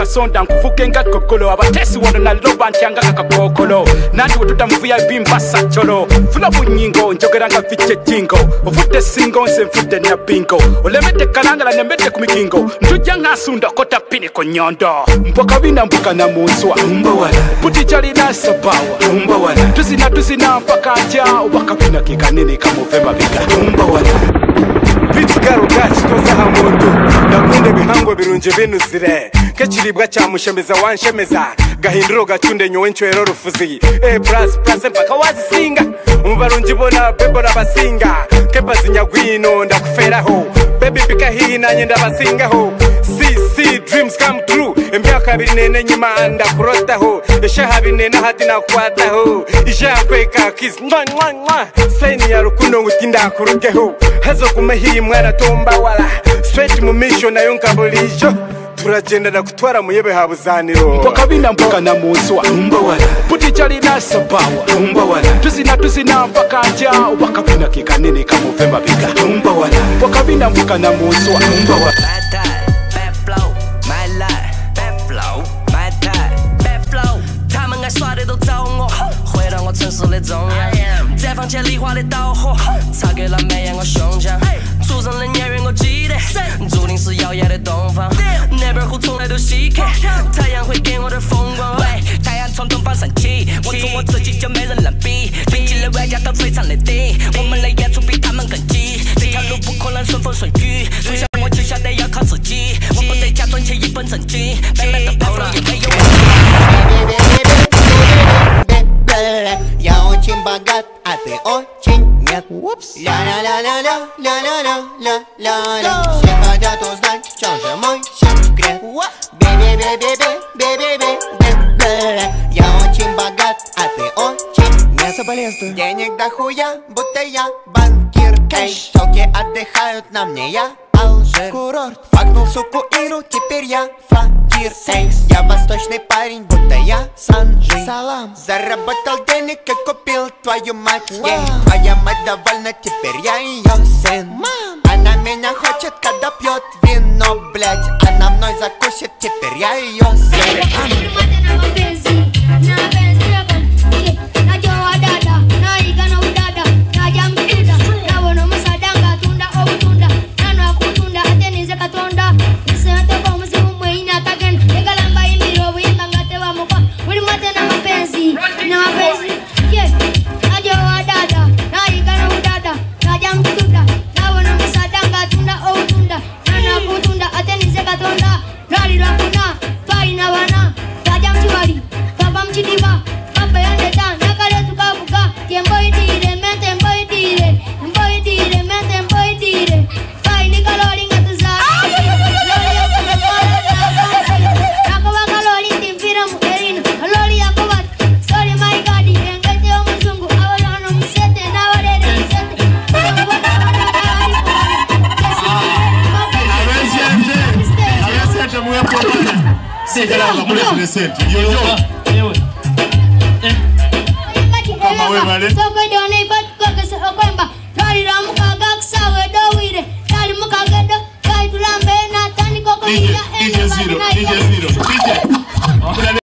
sonda nkufuke nga kokolo abatesi wano na loba ntyanga kakakokolo nandi wetutamvuya bimba sacholo fula bunyingo njogera nga fiche jingo ofute singo nse mfute na bingo olemete kalangala nemete kumigingo ntujja ngasunda kota pini ko nyondo mpoka bina mpuka na munswa puti jali na sabawa tuzina mpaka nja wakapina kikanini kamuvema bika Bitugaro gachi toza hamondo Nakunde bihango birunje binuzire Kechiribwa cha mushemeza wanshemeza Gahinduro gachunde nyowencho ero rufuzi plus mpaka wazisinga Umubarunji bona bebona basinga Kepa zinyagwino ndakuferaho Baby pika hii nanye ndabasingaho See dreams come true Embyaka birinene nyima ndakurotaho Eshaha binena hati nakwataho Ishakweka kiss Saini ya rukundo ngutinda kurugeho Hazo kumehi mwana tomba wala Straight mu mission na yonka bulijo turagenda na kutwara muyebe habuzaniro Mpoka bina mpoka na munswa Puti jali na sabawa Tuzina mpaka nja wakapina kikanini kamuvema bika Mpoka bina mpoka na munswa Bad flow, my life. Bad flow, my type. Bad flow， 他们爱耍的都找我，回到我城市的中央。在房间里画的导火，擦给了美颜我胸腔。出生的年月我记得，注定是耀眼的东方。那本湖从来都稀客，太阳会给我的风光。喂，太阳从东方升起，我做我自己就没人能比。拼尽了外加到璀璨的顶，我们的演出比他们更急。这条路不可能顺风顺雨，从小我就晓得要靠自己，我不得假装且一本正经，白白的包装也没有问题。 Я очень богат, а ты очень нет. Ля-ля-ля-ля-ля-ля-ля-ля-ля. Все хотят узнать, в чем же мой секрет. Би-би-би-би-би-би-би-би. Я очень богат, а ты очень нет. Соболезную. Денег дохуя, будто я банкир. Эй, телки отдыхают на мне, я Алжир. Курорт. Факнул суку Иру, теперь я факир. Эй, я восточный парень, будто я Санжи. Салам. Заработал денег и купил твою мать. Твоя мать довольна, теперь я ее сын. Она меня хочет, когда пьет вино, блять. Она мной закусит, теперь я ее сын. DJ Zero.